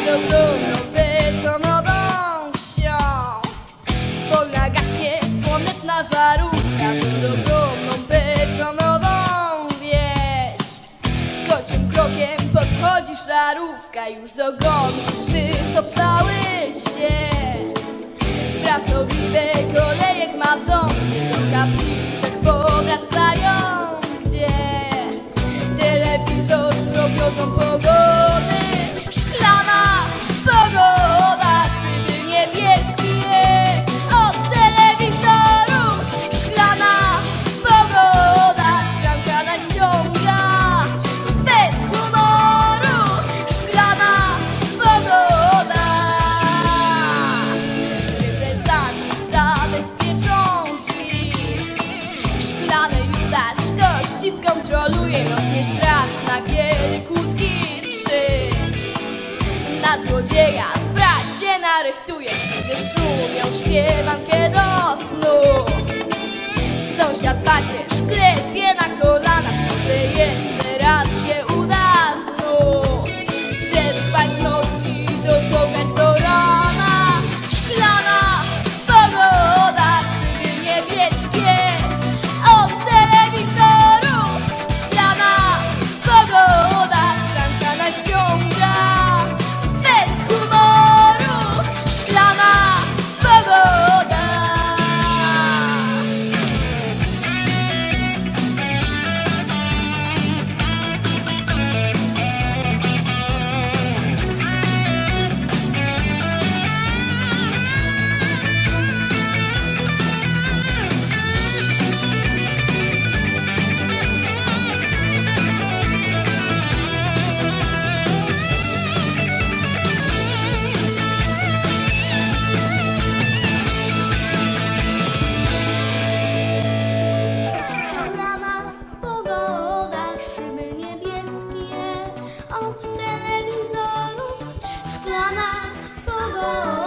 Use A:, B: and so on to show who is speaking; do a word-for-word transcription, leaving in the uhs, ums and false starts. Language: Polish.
A: nad ogromną betonową wsią. Zwolna gaśnie słoneczna żarówka nad ogromną betonową wieś. Kocim krokiem podchodzi żarówka, już z ogonu wycofały się. Frasobliwe kolejek ma w domu, do kapliczek powracają, gdzie telewizor z prognozą pogody. Szklana pogoda, szyby niebieskie od telewizoru. Szklana pogoda, szklanka naciąga bez humoru. Szklana pogoda, represami zabezpieczą drzwi. Szklany Judasz gości skontroluje, noc nie straszna, kiedy kłódki trzy. Na złodzieja brać się narychtujesz, kiedy szumią śpiewankę do snu. Sąsiad pacierz klepie na kolanach, może jeszcze raz się uda znów przetrwać noc i dożogać do rana. Szklana pogoda, szyby niebieskie od telewizoru. Szklana pogoda, szklanka naciąga bez humoru. Szklana pogoda.
B: Szklana pogoda, szyby niebieskie od telewizoru. Szklana pogoda.